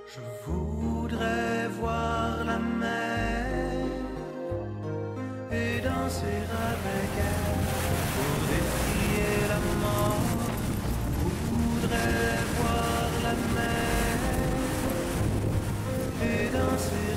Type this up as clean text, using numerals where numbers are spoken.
Je voudrais voir la mer et danser avec elle pour défier la mort. Je voudrais voir la mer et danser